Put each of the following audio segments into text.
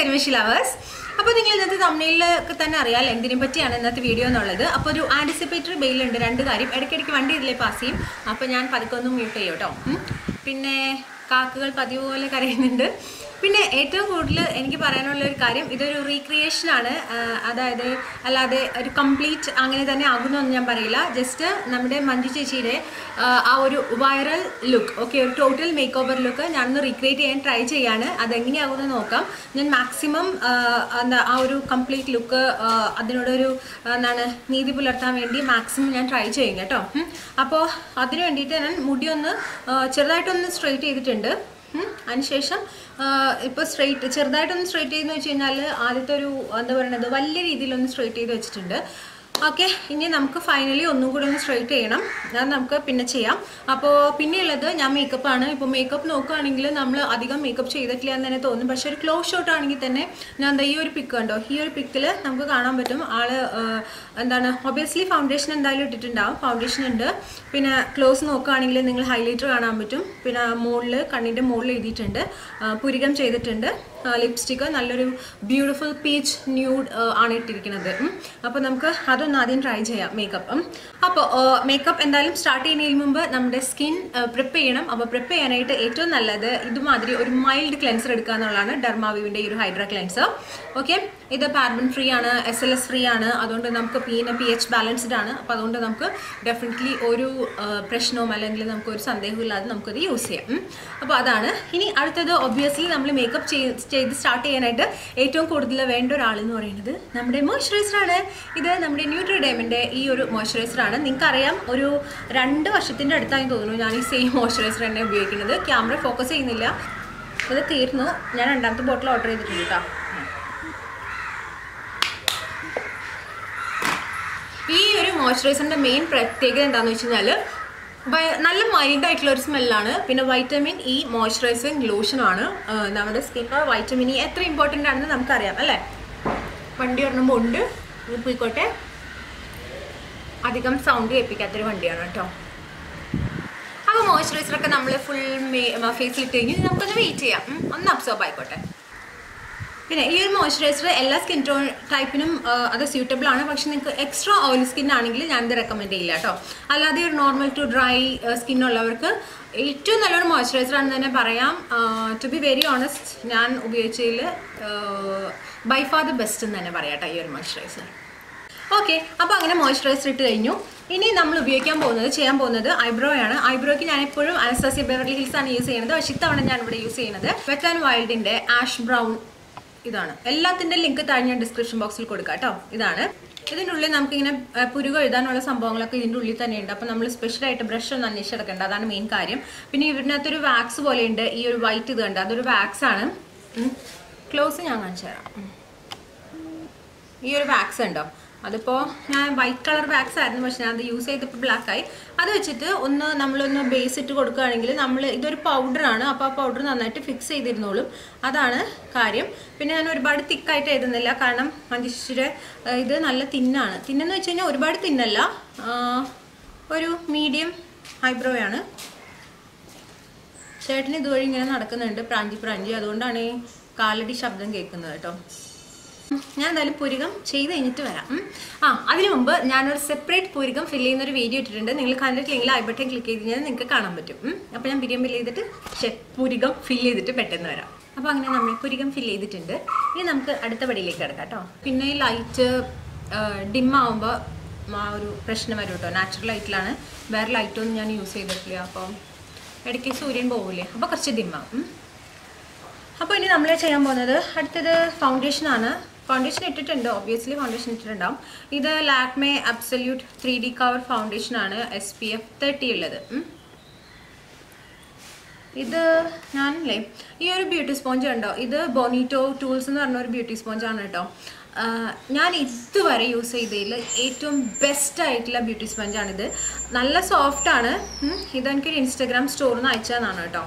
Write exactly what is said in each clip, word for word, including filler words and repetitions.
കരിമഷി lovers. അപ്പോൾ നിങ്ങൾ ഇന്നത്തെ തമ്മിലൊക്കെ തന്നെ അറിയാം എന്തിനെ പറ്റിയാണ് ഇന്നത്തെ വീഡിയോ എന്നുള്ളത്. അപ്പോൾ ഒരു ആൻറ്റിസിപ്പേറ്ററി ബെയിലുണ്ട്. രണ്ട് കാര്യം, ഇടയ്ക്കിടയ്ക്ക് വണ്ടി ഇതിലേ പാസ് ചെയ്യും. അപ്പോൾ ഞാൻ പതുക്കെ ഒന്ന് മ്യൂട്ട് ചെയ്യും കേട്ടോ. പിന്നെ കാക്കകൾ പതിവ് പോലെ കരയുന്നുണ്ട്. പിന്നെ ഏറ്റവും കൂടുതൽ എനിക്ക് പറയാനുള്ള ഒരു കാര്യം, ഇതൊരു റീക്രിയേഷനാണ്. അതായത് അല്ലാതെ ഒരു കംപ്ലീറ്റ് അങ്ങനെ തന്നെ ആകുന്നൊന്നും ഞാൻ പറയില്ല. ജസ്റ്റ് നമ്മുടെ മഞ്ജു ചേച്ചിയുടെ ആ ഒരു വൈറൽ ലുക്ക്, ഓക്കെ, ഒരു ടോട്ടൽ മേക്ക് ഓവർ ലുക്ക് ഞാനൊന്ന് റീക്രിയേറ്റ് ചെയ്യാൻ ട്രൈ ചെയ്യാണ്. അതെങ്ങനെയാകുമെന്ന് നോക്കാം. ഞാൻ മാക്സിമം എന്താ ആ ഒരു കംപ്ലീറ്റ് ലുക്ക് അതിനോടൊരു എന്താണ് നീതി പുലർത്താൻ വേണ്ടി മാക്സിമം ഞാൻ ട്രൈ ചെയ്യും കേട്ടോ. അപ്പോൾ അതിന് വേണ്ടിയിട്ട് ഞാൻ മുടിയൊന്ന് ചെറുതായിട്ടൊന്ന് സ്ട്രെയിറ്റ് ചെയ്തിട്ടുണ്ട്. അതിനുശേഷം ഇപ്പോൾ സ്ട്രെയിറ്റ് ചെറുതായിട്ടൊന്ന് സ്ട്രെയിറ്റ് ചെയ്തെന്ന് വെച്ച് കഴിഞ്ഞാൽ ആദ്യത്തെ ഒരു എന്താ പറയുന്നത് വലിയ രീതിയിലൊന്ന് സ്ട്രെയിറ്റ് ചെയ്ത് വെച്ചിട്ടുണ്ട്. ഓക്കെ, ഇനി നമുക്ക് ഫൈനലി ഒന്നും കൂടി ഒന്ന് സ്ട്രെയിറ്റ് ചെയ്യണം. അത് നമുക്ക് പിന്നെ ചെയ്യാം. അപ്പോൾ പിന്നെയുള്ളത് ഞാൻ മേക്കപ്പാണ്. ഇപ്പോൾ മേക്കപ്പ് നോക്കുകയാണെങ്കിൽ നമ്മൾ അധികം മേക്കപ്പ് ചെയ്തിട്ടില്ല എന്ന് തന്നെ തോന്നും. പക്ഷേ ഒരു ക്ലോസ് ഷോട്ട് ആണെങ്കിൽ തന്നെ ഞാൻ എന്താ ഈ ഒരു പിക്ക് കണ്ടോ, ഈ ഒരു പിക്കിൽ നമുക്ക് കാണാൻ പറ്റും ആള് എന്താണ് ഒബിയസ്ലി ഫൗണ്ടേഷൻ എന്തായാലും ഇട്ടിട്ടുണ്ടാവും. ഫൗണ്ടേഷൻ ഉണ്ട്. പിന്നെ ക്ലോസ് നോക്കുകയാണെങ്കിൽ നിങ്ങൾ ഹൈലൈറ്റർ കാണാൻ പറ്റും. പിന്നെ മുകളിൽ കണ്ണിൻ്റെ മുകളിൽ എഴുതിയിട്ടുണ്ട്. പുരികം ചെയ്തിട്ടുണ്ട്. ലിപ്സ്റ്റിക്ക് നല്ലൊരു ബ്യൂട്ടിഫുൾ പീച്ച് ന്യൂഡ് ആണ് ഇട്ടിരിക്കുന്നത്. അപ്പോൾ നമുക്ക് അതൊന്ന് ആദ്യം ട്രൈ ചെയ്യാം മേക്കപ്പ്. അപ്പോൾ മേക്കപ്പ് എന്തായാലും സ്റ്റാർട്ട് ചെയ്യുന്നതിന് മുമ്പ് നമ്മുടെ സ്കിൻ പ്രിപ്പ് ചെയ്യണം. അപ്പോൾ പ്രിപ്പ് ചെയ്യാനായിട്ട് ഏറ്റവും നല്ലത് ഇതുമാതിരി ഒരു മൈൽഡ് ക്ലെൻസർ എടുക്കുക എന്നുള്ളതാണ്. ഡെർമാവിവിൻ്റെ ഈ ഒരു ഹൈഡ്ര ക്ലെൻസർ. ഓക്കെ, ഇത് പാരബൻ ഫ്രീ ആണ്, എസ് എൽ എസ് ഫ്രീ ആണ്. അതുകൊണ്ട് നമുക്ക് പിന്നെ പി എച്ച് ബാലൻസ്ഡ് ആണ്. അപ്പോൾ അതുകൊണ്ട് നമുക്ക് ഡെഫിനറ്റ്ലി ഒരു പ്രശ്നവും അല്ലെങ്കിൽ നമുക്കൊരു സന്ദേഹവും ഇല്ലാതെ നമുക്കത് യൂസ് ചെയ്യാം. അപ്പോൾ അതാണ്. ഇനി അടുത്തത് ഒബ്വിയസ്ലി നമ്മൾ മേക്കപ്പ് ചെയ്ത് ചെയ്ത് സ്റ്റാർട്ട് ചെയ്യാനായിട്ട് ഏറ്റവും കൂടുതൽ വേണ്ട ഒരാളെന്ന് പറയുന്നത് നമ്മുടെ മോയ്സ്ചറൈസറാണ്. ഇത് നമ്മുടെ ന്യൂട്രിഡേമിൻ്റെ ഈ ഒരു മോയ്സ്ചറൈസറാണ്. നിങ്ങൾക്കറിയാം, ഒരു രണ്ട് വർഷത്തിൻ്റെ അടുത്തായി തോന്നുന്നു ഞാൻ ഈ സെയിം മോയ്സ്ചറൈസർ തന്നെ ഉപയോഗിക്കുന്നത്. ക്യാമറ ഫോക്കസ് ചെയ്യുന്നില്ല. ഇത് തീർന്നു. ഞാൻ രണ്ടാമത്തെ ബോട്ടിൽ ഓർഡർ ചെയ്തിട്ടുണ്ട് കേട്ടോ. ഈ ഒരു മോയ്സ്ചറൈസറിൻ്റെ മെയിൻ പ്രത്യേകത എന്താണെന്ന് വെച്ച് കഴിഞ്ഞാൽ നല്ല മൈൽഡ് ആയിട്ടുള്ള ഒരു സ്മെല്ലാണ്. പിന്നെ വൈറ്റമിൻ ഇ മോയ്സ്ചറൈസിങ് ലോഷനാണ്. നമ്മുടെ സ്കിന്നിൽ വൈറ്റമിൻ ഇ എത്ര ഇമ്പോർട്ടൻ്റ് ആണെന്ന് നമുക്കറിയാം അല്ലേ. വണ്ടി പറയുമ്പോൾ ഉണ്ട് പോയിക്കോട്ടെ, അധികം സൗണ്ട് കേൾപ്പിക്കാത്തൊരു വണ്ടിയാണ് കേട്ടോ. അപ്പോൾ മോയ്സ്ചറൈസറൊക്കെ നമ്മൾ ഫുൾ മേ ഫേസിലിട്ട് കഴിഞ്ഞ് നമുക്കൊന്ന് വെയിറ്റ് ചെയ്യാം, ഒന്ന് അബ്സോർബ് ആയിക്കോട്ടെ. പിന്നെ ഈ ഒരു മോയ്സ്ചറൈസർ എല്ലാ സ്കിൻ ടോൺ ടൈപ്പിനും അത് സ്യൂട്ടബിൾ ആണ്. പക്ഷെ നിങ്ങൾക്ക് എക്സ്ട്രാ ഓയിലി സ്കിൻ ആണെങ്കിൽ ഞാനിത് റെക്കമെൻഡ് ചെയ്യില്ല കേട്ടോ. അല്ലാതെ ഒരു നോർമൽ ടു ഡ്രൈ സ്കിന്നുള്ളവർക്ക് ഏറ്റവും നല്ലൊരു മോയ്സ്ചറൈസർ ആണെന്ന് തന്നെ പറയാം. ടു ബി വെരി ഓണസ്റ്റ്, ഞാൻ ഉപയോഗിച്ചതിൽ ബൈ ഫാർ ദ ബെസ്റ്റ് എന്ന് തന്നെ പറയാം കേട്ടോ ഈ ഒരു മോയ്സ്ചറൈസർ. ഓക്കെ, അപ്പോൾ അങ്ങനെ മോയ്സ്ചറൈസർ ഇട്ട് കഴിഞ്ഞു. ഇനി നമ്മൾ ഉപയോഗിക്കാൻ പോകുന്നത് ചെയ്യാൻ പോകുന്നത് ഐബ്രോ ആണ്. ഐബ്രോയ്ക്ക് ഞാൻ എപ്പോഴും അനസ്താസിയ ബെവർലി ഹിൽസ് ആണ് യൂസ് ചെയ്യുന്നത്. പക്ഷേ ഇത്തവണ ഞാൻ ഇവിടെ യൂസ് ചെയ്യുന്നത് വെറ്റ് ആൻഡ് വൈൽഡിൻ്റെ ആഷ് ബ്രൗൺ ഇതാണ്. എല്ലാത്തിൻ്റെ ലിങ്ക് താഴെ ഞാൻ ഡിസ്ക്രിപ്ഷൻ ബോക്സിൽ കൊടുക്കാം കേട്ടോ. ഇതാണ്. ഇതിൻ്റെ ഉള്ളിൽ നമുക്കിങ്ങനെ പുരുക എഴുതാനുള്ള സംഭവങ്ങളൊക്കെ ഇതിൻ്റെ ഉള്ളിൽ തന്നെയുണ്ട്. അപ്പോൾ നമ്മൾ സ്പെഷ്യലായിട്ട് ബ്രഷ് ഒന്ന് അന്വേഷിച്ചെടുക്കേണ്ട, അതാണ് മെയിൻ കാര്യം. പിന്നെ ഇതിനകത്തൊരു വാക്സ് പോലെയുണ്ട്. ഈ ഒരു വൈറ്റ് ഇത് കണ്ട് അതൊരു വാക്സ് ആണ്. ക്ലോസ് ഞാൻ കാണിച്ചു തരാം. ഈ ഒരു വാക്സ് ഉണ്ടോ, അതിപ്പോൾ ഞാൻ വൈറ്റ് കളർ വാക്സ് ആയിരുന്നു, പക്ഷെ ഞാൻ അത് യൂസ് ചെയ്തപ്പോൾ ബ്ലാക്കായി. അത് വെച്ചിട്ട് ഒന്ന് നമ്മളൊന്ന് ബേസ് ഇട്ട് കൊടുക്കുകയാണെങ്കിൽ നമ്മൾ ഇതൊരു പൗഡറാണ്. അപ്പോൾ ആ പൗഡർ നന്നായിട്ട് ഫിക്സ് ചെയ്തിരുന്നോളും. അതാണ് കാര്യം. പിന്നെ ഞാൻ ഒരുപാട് തിക്കായിട്ട് എഴുതുന്നില്ല, കാരണം മഞ്ജുശ്രീയുടെ ഇത് നല്ല തിന്നാണ്. തിന്നെന്ന് വെച്ച് കഴിഞ്ഞാൽ ഒരുപാട് തിന്നല്ല, ഒരു മീഡിയം ഐബ്രോ ആണ്. ചേട്ടന് ഇതുവഴി ഇങ്ങനെ നടക്കുന്നുണ്ട് പ്രാഞ്ചി പ്രാഞ്ചി, അതുകൊണ്ടാണ് ഈ കാലടി ശബ്ദം കേൾക്കുന്നത് കേട്ടോ. ഞാൻ എന്തായാലും പുരികം ചെയ്ത് കഴിഞ്ഞിട്ട് വരാം. ആ അതിന് മുമ്പ് ഞാനൊരു സെപ്പറേറ്റ് പുരികം ഫില്ല് ചെയ്യുന്ന ഒരു വീഡിയോ ഇട്ടിട്ടുണ്ട്. നിങ്ങൾ കണ്ടിട്ടില്ലെങ്കിൽ ഐ ബട്ടൺ ക്ലിക്ക് ചെയ്ത് കഴിഞ്ഞാൽ നിങ്ങൾക്ക് കാണാൻ പറ്റും. അപ്പോൾ ഞാൻ പുരികം ഫില്ല് ചെയ്തിട്ട് പുരികം ഫില്ല് ചെയ്തിട്ട് പെട്ടെന്ന് വരാം. അപ്പോൾ അങ്ങനെ നമ്മൾ പുരികം ഫില്ല് ചെയ്തിട്ടുണ്ട്. ഇനി നമുക്ക് അടുത്ത പടിയിലേക്ക് കിടക്കാം കേട്ടോ. പിന്നെ ഈ ലൈറ്റ് ഡിമ്മാവുമ്പോൾ ആ ഒരു പ്രശ്നം വരും കേട്ടോ. നാച്ചുറൽ ലൈറ്റിലാണ്, വേറെ ലൈറ്റൊന്നും ഞാൻ യൂസ് ചെയ്തിട്ടില്ല. അപ്പോൾ ഇടയ്ക്ക് സൂര്യൻ പോകില്ലേ, അപ്പോൾ കുറച്ച് ഡിമ്മാവും. അപ്പോൾ ഇനി നമ്മൾ ചെയ്യാൻ പോകുന്നത് അടുത്തത് ഫൗണ്ടേഷനാണ്. ഫൗണ്ടേഷൻ ഇട്ടിട്ടുണ്ട്, ഒബ്വിയസ്ലി ഫൗണ്ടേഷൻ ഇട്ടിട്ടുണ്ടാവും. ഇത് Lakme absolute three D cover ഫൗണ്ടേഷനാണ്, എസ് പി എഫ് തേർട്ടി ഉള്ളത്. ഇത് ഞാനല്ലേ ഈ ഒരു ബ്യൂട്ടി സ്പോഞ്ച് ഉണ്ടോ, ഇത് ബോണിറ്റോ ടൂൾസ് എന്ന് പറഞ്ഞ ഒരു ബ്യൂട്ടി സ്പോഞ്ചാണ് കേട്ടോ. ഞാൻ ഇതുവരെ യൂസ് ചെയ്തതിൽ ഏറ്റവും ബെസ്റ്റ് ആയിട്ടുള്ള ബ്യൂട്ടി സ്പോഞ്ചാണിത്. നല്ല സോഫ്റ്റാണ്. ഇതെനിക്കൊരു ഇൻസ്റ്റഗ്രാം സ്റ്റോറിൽ നിന്ന് അയച്ചതാണ് കേട്ടോ.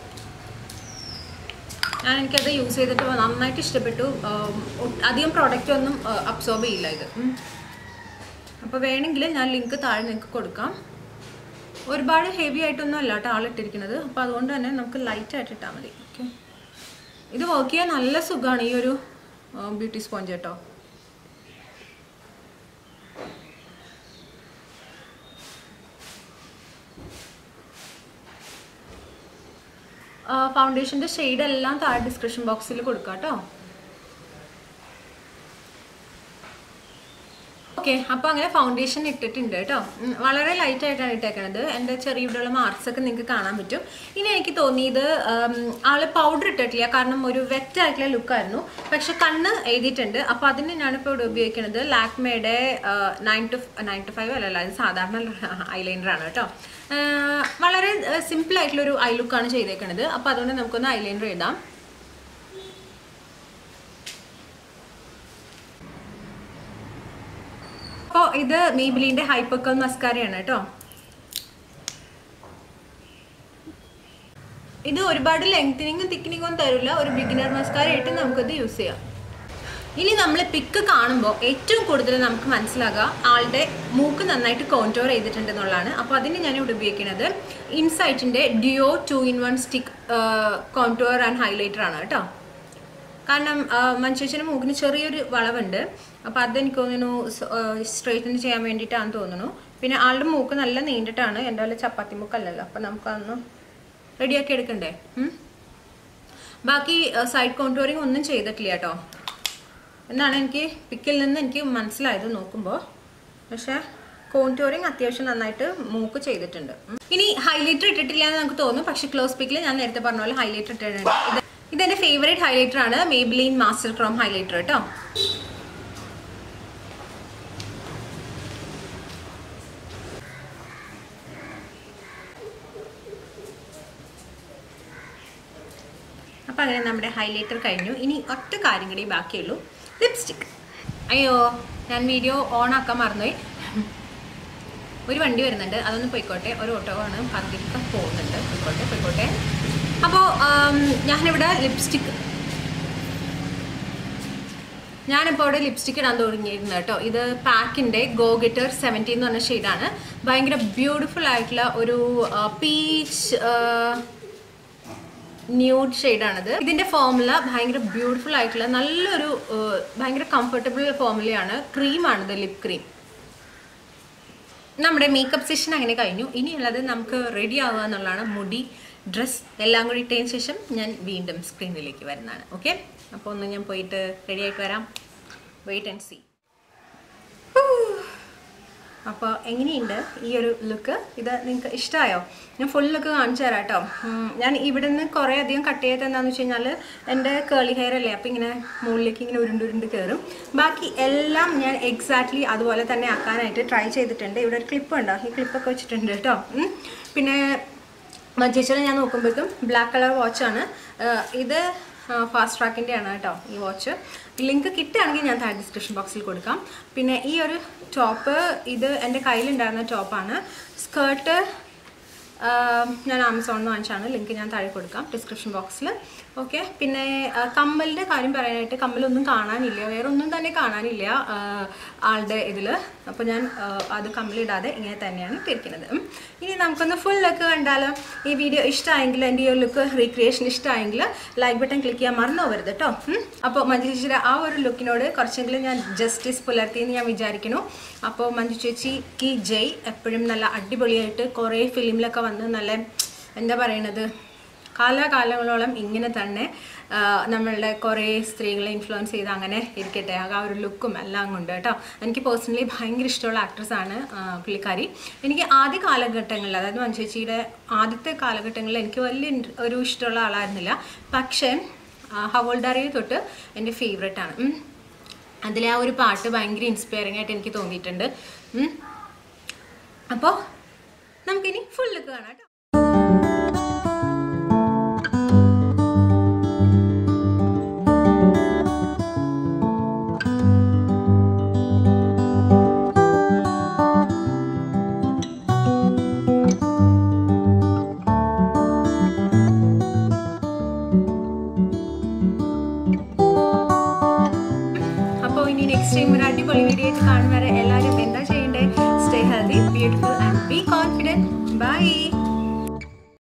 ഞാൻ എനിക്കത് യൂസ് ചെയ്തിട്ട് നന്നായിട്ട് ഇഷ്ടപ്പെട്ടു. അധികം പ്രോഡക്റ്റ് ഒന്നും അബ്സോർബ് ചെയ്യില്ല ഇത്. അപ്പോൾ വേണമെങ്കിൽ ഞാൻ ലിങ്ക് താഴെ നിങ്ങൾക്ക് കൊടുക്കാം. ഒരുപാട് ഹെവി ആയിട്ടൊന്നും അല്ല കേട്ടോ ആളിട്ടിരിക്കുന്നത്. അപ്പോൾ അതുകൊണ്ട് തന്നെ നമുക്ക് ലൈറ്റായിട്ട് ഇട്ടാൽ മതി. ഓക്കെ, ഇത് വർക്ക് ചെയ്യാൻ നല്ല സുഖമാണ് ഈ ഒരു ബ്യൂട്ടി സ്പോഞ്ച് കേട്ടോ. ഫൗണ്ടേഷൻ്റെ ഷെയ്ഡെല്ലാം താഴെ ഡിസ്ക്രിപ്ഷൻ ബോക്സിൽ കൊടുക്കാം കേട്ടോ. ഓക്കെ, അപ്പോൾ അങ്ങനെ ഫൗണ്ടേഷൻ ഇട്ടിട്ടുണ്ട് കേട്ടോ. വളരെ ലൈറ്റ് ആയിട്ടാണ് ഇട്ടേക്കണത്. എൻ്റെ ചെറിയ ഇവിടെയുള്ള മാർക്സ് ഒക്കെ നിങ്ങൾക്ക് കാണാൻ പറ്റും. ഇനി എനിക്ക് തോന്നിയത് ആള് പൗഡർ ഇട്ടിട്ടില്ല, കാരണം ഒരു വെറ്റ് ആയിട്ടുള്ള ലുക്കായിരുന്നു. പക്ഷെ കണ്ണ് എഴുതിയിട്ടുണ്ട്. അപ്പോൾ അതിന് ഞാനിപ്പോൾ ഇവിടെ ഉപയോഗിക്കുന്നത് ലാക്മേയുടെ nine two nine two five അല്ലല്ല, അത് സാധാരണ ഐലൈനറാണ് കേട്ടോ. വളരെ സിമ്പിൾ ആയിട്ടുള്ളൊരു ഐ ലുക്കാണ് ചെയ്തേക്കുന്നത്. അപ്പോൾ അതുകൊണ്ട് നമുക്കൊന്ന് ഐലൈനർ എഴുതാം. അപ്പോൾ ഇത് മെയ്ബിലിൻ്റെ ഹൈപ്പർക്കൽ മസ്കാരയാണ് കേട്ടോ. ഇത് ഒരുപാട് ലെങ്തനിങ്ങും തിക്കനിങ്ങും തരില്ല. ഒരു ബിഗിനർ മസ്കാര ആയിട്ട് നമുക്കത് യൂസ് ചെയ്യാം. ഇനി നമ്മൾ പിക്ക് കാണുമ്പോൾ ഏറ്റവും കൂടുതൽ നമുക്ക് മനസ്സിലാകുക ആളുടെ മൂക്ക് നന്നായിട്ട് കോൺടോർ ചെയ്തിട്ടുണ്ടെന്നുള്ളതാണ്. അപ്പോൾ അതിന് ഞാൻ ഇവിടെ ഉപയോഗിക്കുന്നത് ഇൻസൈറ്റിൻ്റെ duo two in one stick contour and highlighter ആണ് കേട്ടോ. കാരണം മനുഷ്യൻ്റെ മൂക്കിന് ചെറിയൊരു വളവുണ്ട്. അപ്പോൾ അതെനിക്ക് തോന്നുന്നു സ്ട്രെയിറ്റൻ ചെയ്യാൻ വേണ്ടിയിട്ടാണെന്ന് തോന്നുന്നു. പിന്നെ ആളുടെ മൂക്ക് നല്ല നീണ്ടിട്ടാണ്, എൻ്റെ പോലെ ചപ്പാത്തി മൂക്കല്ലല്ലോ. അപ്പോൾ നമുക്കതൊന്ന് റെഡിയാക്കി എടുക്കണ്ടേ. ബാക്കി സൈഡ് കോൺടോറിങ് ഒന്നും ചെയ്തിട്ടില്ല കേട്ടോ എന്നാണ് എനിക്ക് പിക്കിൽ നിന്ന് എനിക്ക് മനസ്സിലായത് നോക്കുമ്പോൾ. പക്ഷേ കോൺടോറിങ് അത്യാവശ്യം നന്നായിട്ട് മൂക്ക് ചെയ്തിട്ടുണ്ട്. ഇനി ഹൈലൈറ്റർ ഇട്ടിട്ടില്ല എന്ന് നമുക്ക് തോന്നും, പക്ഷേ ക്ലോസ് പിക്കിൽ ഞാൻ നേരത്തെ പറഞ്ഞ പോലെ ഹൈലൈറ്റർ ഇട്ടിട്ടുണ്ട്. ഇത് ഇതെൻ്റെ ഫേവറേറ്റ് ഹൈലൈറ്റർ ആണ്, മെയ്ബിലിൻ മാസ്റ്റർ ക്രോം ഹൈലൈറ്റർ കേട്ടോ. അപ്പം അങ്ങനെ നമ്മുടെ ഹൈലൈറ്റർ കഴിഞ്ഞു. ഇനി ഒറ്റ കാര്യം കൂടി ബാക്കിയുള്ളൂ, ലിപ്സ്റ്റിക്. അയ്യോ, ഞാൻ വീഡിയോ ഓൺ ആക്കാൻ മറന്നുപോയി. ഒരു വണ്ടി വരുന്നുണ്ട്, അതൊന്ന് പോയിക്കോട്ടെ. ഒരു ഓട്ടോ ആണ്, പകുതിക്ക് പോകുന്നുണ്ട്. പോയിക്കോട്ടെ പോയിക്കോട്ടെ അപ്പോൾ ഞാനിവിടെ ലിപ്സ്റ്റിക് ഞാനിപ്പോൾ ഇവിടെ ലിപ്സ്റ്റിക് ഇടാൻ തുടങ്ങിയിരുന്നു കേട്ടോ. ഇത് പാക്കിൻ്റെ ഗോ ഗെറ്റർ സെവൻറ്റീൻ എന്ന് പറഞ്ഞ ഷെയ്ഡാണ്. ഭയങ്കര ബ്യൂട്ടിഫുൾ ആയിട്ടുള്ള ഒരു പീച്ച് ന്യൂഡ് ഷെയ്ഡാണിത്. ഇതിൻ്റെ ഫോമുല ഭയങ്കര ബ്യൂട്ടിഫുൾ ആയിട്ടുള്ള നല്ലൊരു ഭയങ്കര കംഫർട്ടബിൾ ഫോമുലയാണ്. ക്രീമാണിത്, ലിപ് ക്രീം. നമ്മുടെ മേക്കപ്പ് സെഷൻ അങ്ങനെ കഴിഞ്ഞു. ഇനിയുള്ളത് നമുക്ക് റെഡി ആവുക എന്നുള്ളതാണ്. മുടി, ഡ്രസ്സ് എല്ലാം കൂടി ഇട്ടതിന് ശേഷം ഞാൻ വീണ്ടും സ്ക്രീനിലേക്ക് വരുന്നതാണ്. ഓക്കെ, അപ്പോൾ ഒന്ന് ഞാൻ പോയിട്ട് റെഡി ആയിട്ട് വരാം. Wait and see. അപ്പോൾ എങ്ങനെയുണ്ട് ഈ ഒരു ലുക്ക്? ഇത് നിങ്ങൾക്ക് ഇഷ്ടമായോ? ഞാൻ ഫുൾ ലുക്ക് കാണിച്ചു തരാം കേട്ടോ. ഞാൻ ഇവിടെ നിന്ന് കുറേ അധികം കട്ട് ചെയ്തത് എന്താണെന്ന് വെച്ച് കഴിഞ്ഞാൽ എൻ്റെ കേളി ഹെയർ അല്ലേ, അപ്പോൾ ഇങ്ങനെ മുകളിലേക്ക് ഇങ്ങനെ ഉരുണ്ടുരുണ്ട് കയറും. ബാക്കി എല്ലാം ഞാൻ എക്സാക്ട്ലി അതുപോലെ തന്നെ ആക്കാനായിട്ട് ട്രൈ ചെയ്തിട്ടുണ്ട്. ഇവിടെ ഒരു ക്ലിപ്പ് ഉണ്ടോ, ഈ ക്ലിപ്പൊക്കെ വെച്ചിട്ടുണ്ട് കേട്ടോ. പിന്നെ മഞ്ചേശ്വരം ഞാൻ നോക്കുമ്പോഴേക്കും ബ്ലാക്ക് കളർ വാച്ചാണ് ഇത്. ഫാസ്റ്റ് ട്രാക്കിൻ്റെ ആണ് കേട്ടോ ഈ വാച്ച്. ലിങ്ക് കിട്ടുകയാണെങ്കിൽ ഞാൻ താഴെ ഡിസ്ക്രിപ്ഷൻ ബോക്സിൽ കൊടുക്കാം. പിന്നെ ഈ ഒരു ടോപ്പ് ഇത് എൻ്റെ കയ്യിലുണ്ടായിരുന്ന ടോപ്പാണ്. സ്കേർട്ട് ഞാൻ ആമസോണിൽ നിന്ന് വാങ്ങിച്ചാണ്. ലിങ്ക് ഞാൻ താഴെ കൊടുക്കാം ഡിസ്ക്രിപ്ഷൻ ബോക്സിൽ. ഓക്കെ, പിന്നെ കമ്മലിൻ്റെ കാര്യം പറയാനായിട്ട് കമ്മലൊന്നും കാണാനില്ല, വേറെ ഒന്നും തന്നെ കാണാനില്ല ആളുടെ ഇതിൽ. അപ്പോൾ ഞാൻ അത് കമ്മലിടാതെ ഇങ്ങനെ തന്നെയാണ് ഇട്ടിരിക്കുന്നത്. ഇനി നമുക്കൊന്ന് ഫുൾ ലുക്ക് കണ്ടാലോ? ഈ വീഡിയോ ഇഷ്ടമായെങ്കിൽ, എൻ്റെ ഈ ലുക്ക് റീക്രിയേഷൻ ഇഷ്ടമായെങ്കിൽ ലൈക്ക് ബട്ടൺ ക്ലിക്ക് ചെയ്യാൻ മറന്നു പോകരുത് കേട്ടോ. അപ്പോൾ മഞ്ജു ചേച്ചിയുടെ ആ ഒരു ലുക്കിനോട് കുറച്ചെങ്കിലും ഞാൻ ജസ്റ്റിസ് പുലർത്തിയെന്ന് ഞാൻ വിചാരിക്കുന്നു. അപ്പോൾ മഞ്ജു ചേച്ചിക്ക് ജയ്. എപ്പോഴും നല്ല അടിപൊളിയായിട്ട് കുറേ ഫിലിമിലൊക്കെ വന്ന് നല്ല എന്താ പറയണത്, കാലാകാലങ്ങളോളം ഇങ്ങനെ തന്നെ നമ്മളുടെ കുറേ സ്ത്രീകളെ ഇൻഫ്ലുവൻസ് ചെയ്ത് അങ്ങനെ ഇരിക്കട്ടെ. ആ ഒരു ലുക്കും എല്ലാം കൊണ്ട് കേട്ടോ. എനിക്ക് പേഴ്സണലി ഭയങ്കര ഇഷ്ടമുള്ള ആക്ട്രസ്സാണ് പുള്ളിക്കാരി. എനിക്ക് ആദ്യ കാലഘട്ടങ്ങളിൽ, അതായത് മഞ്ജു ചേച്ചിയുടെ ആദ്യത്തെ കാലഘട്ടങ്ങളിൽ എനിക്ക് വലിയ ഒരു ഇഷ്ടമുള്ള ആളായിരുന്നില്ല. പക്ഷേ ഹവോൾഡാറിയെ തൊട്ട് എൻ്റെ ഫേവറേറ്റാണ്. അതിലെ ആ ഒരു പാട്ട് ഭയങ്കര ഇൻസ്പയറിംഗ് ആയിട്ട് എനിക്ക് തോന്നിയിട്ടുണ്ട്. അപ്പോൾ നമുക്കിനി ഫുൾ ലുക്ക് കാണാം കേട്ടോ. നെക്സ്റ്റ് ടൈം ഒരു അടിപൊളി വീഡിയോ ആയിട്ട് കാണും വരെ എല്ലാവരും എന്താ ചെയ്യേണ്ടത്? Stay healthy, beautiful and be confident. By.